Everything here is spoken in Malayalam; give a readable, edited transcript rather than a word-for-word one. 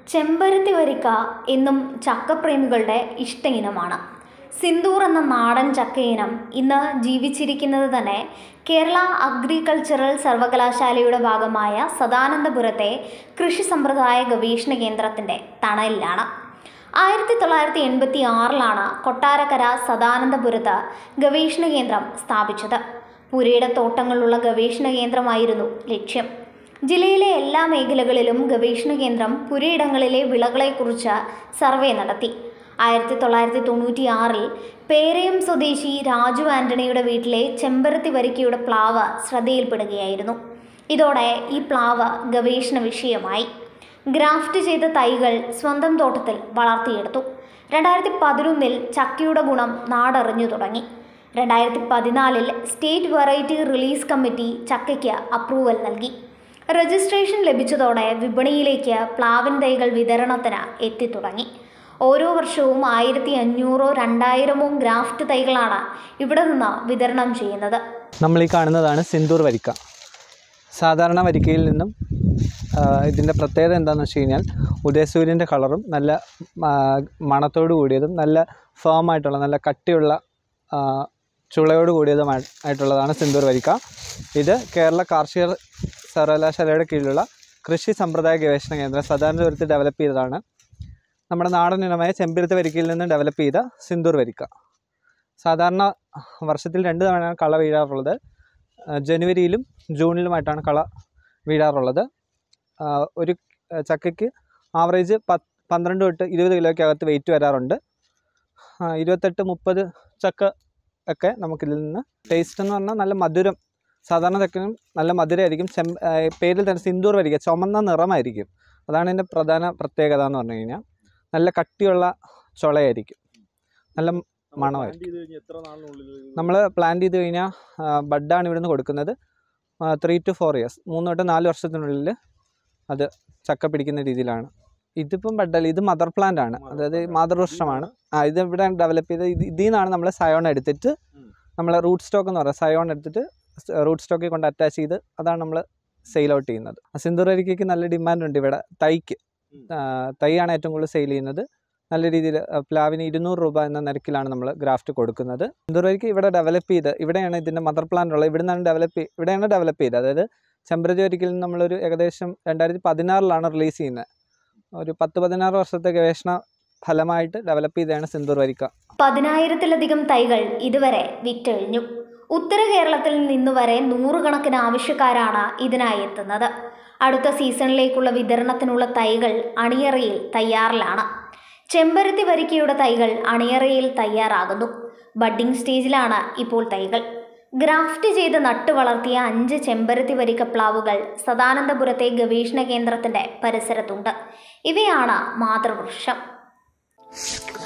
ചെമ്പരത്തി വരിക്ക എന്നും ചക്കപ്രേമികളുടെ ഇഷ്ട ഇനമാണ്. സിന്ദൂർ എന്ന നാടൻ ചക്ക ഇനം ഇന്ന് ജീവിച്ചിരിക്കുന്നത് തന്നെ കേരള അഗ്രികൾച്ചറൽ സർവകലാശാലയുടെ ഭാഗമായ സദാനന്ദപുരത്തെ കൃഷി സമ്പ്രദായ ഗവേഷണ കേന്ദ്രത്തിൻ്റെ തണലിലാണ്. 1986 കൊട്ടാരക്കര സദാനന്ദപുരത്ത് ഗവേഷണ കേന്ദ്രം സ്ഥാപിച്ചത്. പുരയിട തോട്ടങ്ങളുള്ള ഗവേഷണ കേന്ദ്രമായിരുന്നു ലക്ഷ്യം. ജില്ലയിലെ എല്ലാ മേഖലകളിലും ഗവേഷണ കേന്ദ്രം പുരയിടങ്ങളിലെ വിളകളെക്കുറിച്ച് സർവേ നടത്തി. 1996 പേരയം സ്വദേശി രാജു ആന്റണിയുടെ വീട്ടിലെ ചെമ്പരത്തി വരിക്കയുടെ പ്ലാവ് ശ്രദ്ധയിൽപ്പെടുകയായിരുന്നു. ഇതോടെ ഈ പ്ലാവ് ഗവേഷണ വിഷയമായി. ഗ്രാഫ്റ്റ് ചെയ്ത തൈകൾ സ്വന്തം തോട്ടത്തിൽ വളർത്തിയെടുത്തു. 2011 ചക്കയുടെ ഗുണം നാടറിഞ്ഞു തുടങ്ങി. 2014 സ്റ്റേറ്റ് വെറൈറ്റി റിലീസ് കമ്മിറ്റി ചക്കയ്ക്ക് അപ്രൂവൽ നൽകി. രജിസ്ട്രേഷൻ ലഭിച്ചതോടെ വിപണിയിലേക്ക് പ്ലാവിൻ തൈകൾ വിതരണത്തിന് എത്തിത്തുടങ്ങി. ഓരോ വർഷവും 1500-2000 ഗ്രാഫ്റ്റ് തൈകളാണ് ഇവിടെ നിന്ന് വിതരണം ചെയ്യുന്നത്. നമ്മൾ ഈ കാണുന്നതാണ് സിന്ദൂർ വരിക്ക. സാധാരണ വരിക്കയിൽ നിന്നും ഇതിൻ്റെ പ്രത്യേകത എന്താണെന്ന് വെച്ച് കഴിഞ്ഞാൽ ഉദയസൂര്യൻ്റെ കളറും നല്ല മണത്തോട് കൂടിയതും നല്ല ഫേമായിട്ടുള്ള നല്ല കട്ടിയുള്ള ചുളയോട് കൂടിയതുമായിട്ടുള്ളതാണ് സിന്ദൂർ വരിക്ക. ഇത് കേരള കാർഷിക സർവകലാശാലയുടെ കീഴിലുള്ള കൃഷി സമ്പ്രദായ ഗവേഷണ കേന്ദ്രം സദാനന്ദപുരത്ത് ഡെവലപ്പ് ചെയ്തതാണ്. നമ്മുടെ നാടൻ ഇനമായ ചെമ്പരത്തി വരിക്കയിൽ നിന്ന് ഡെവലപ്പ് ചെയ്ത സിന്ദൂർ വരിക്ക. സാധാരണ വർഷത്തിൽ 2 തവണയാണ് കള വീഴാറുള്ളത്. ജനുവരിയിലും ജൂണിലുമായിട്ടാണ് കള വീഴാറുള്ളത്. ഒരു ചക്കയ്ക്ക് ആവറേജ് 12 തൊട്ട് 20 കിലോയ്ക്കകത്ത് വെയിറ്റ് വരാറുണ്ട്. 28-30 ചക്ക ഒക്കെ നമുക്കിതിൽ നിന്ന്. ടേസ്റ്റ് എന്ന് പറഞ്ഞാൽ നല്ല മധുരം. സാധാരണ ചക്കനും നല്ല മധുരമായിരിക്കും. പേരിൽ തന്നെ സിന്ദൂർ വരിക്ക ചുമന്ന നിറമായിരിക്കും. അതാണ് ഇതിൻ്റെ പ്രധാന പ്രത്യേകത എന്ന് പറഞ്ഞു കഴിഞ്ഞാൽ. നല്ല കട്ടിയുള്ള ചുളയായിരിക്കും, നല്ല മണമായിരിക്കും. നമ്മൾ പ്ലാന്റ് ചെയ്ത് കഴിഞ്ഞാൽ ബഡാണ് ഇവിടുന്ന് കൊടുക്കുന്നത്. 3 to 4 years 3 തൊട്ട് 4 വർഷത്തിനുള്ളിൽ അത് ചക്ക പിടിക്കുന്ന രീതിയിലാണ്. ഇതിപ്പം ബഡല്ല, ഇത് മദർ പ്ലാന്റ് ആണ്, അതായത് മാതൃവൃക്ഷമാണ്. ഇത് ഇവിടെ ഡെവലപ്പ് ചെയ്ത് ഇതിൽ നിന്നാണ് നമ്മൾ സയോൺ എടുത്തിട്ട് നമ്മൾ റൂട്ട് സ്റ്റോക്ക് എന്ന് പറയുക, സയോൺ എടുത്തിട്ട് റൂട്ട് സ്റ്റോക്കിൽ കൊണ്ട് അറ്റാച്ച് ചെയ്ത് അതാണ് നമ്മൾ സെയിൽ ഔട്ട് ചെയ്യുന്നത്. സിന്ദൂർ വരിക്കയ്ക്ക് നല്ല ഡിമാൻഡ് ഉണ്ട് ഇവിടെ. തൈയാണ് ഏറ്റവും കൂടുതൽ സെയിൽ ചെയ്യുന്നത്. നല്ല രീതിയിൽ പ്ലാവിന് 200 രൂപ എന്ന നിരക്കിലാണ് നമ്മൾ ഗ്രാഫ്റ്റ് കൊടുക്കുന്നത്. സിന്ദൂർ വരിക്ക ഇവിടെ ഡെവലപ്പ് ചെയ്ത് ഇവിടെയാണ് ഇതിൻ്റെ മദർ പ്ലാന്റ് ഉള്ളത്. ഇവിടെയാണ് ഡെവലപ്പ് ചെയ്തത്. അതായത് ചെമ്പരത്തി വരിക്കയിൽ നിന്ന് നമ്മളൊരു ഏകദേശം 2016 റിലീസ് ചെയ്യുന്നത്. ഒരു 10-16 വർഷത്തെ ഗവേഷണ ഫലമായിട്ട് ഡെവലപ്പ് ചെയ്തതാണ് സിന്ദൂർ വരിക്ക. 10,000-ലധികം തൈകൾ ഇതുവരെ വിറ്റഴിഞ്ഞു. ഉത്തര കേരളത്തിൽ നിന്നുവരെ 100 കണക്കിന് ആവശ്യക്കാരാണ് ഇതിനായി എത്തുന്നത്. അടുത്ത സീസണിലേക്കുള്ള വിതരണത്തിനുള്ള തൈകൾ അണിയറയിൽ തയ്യാറിലാണ്. ചെമ്പരത്തി വരിക്കയുടെ തൈകൾ അണിയറയിൽ തയ്യാറാകുന്നു. ബഡ്ഡിംഗ് സ്റ്റേജിലാണ് ഇപ്പോൾ തൈകൾ. ഗ്രാഫ്റ്റ് ചെയ്ത് നട്ടു വളർത്തിയ 5 ചെമ്പരത്തി വരിക്ക പ്ലാവുകൾ സദാനന്ദപുരത്തെ ഗവേഷണ കേന്ദ്രത്തിൻ്റെ പരിസരത്തുണ്ട്. ഇവയാണ് മാതൃവൃക്ഷം.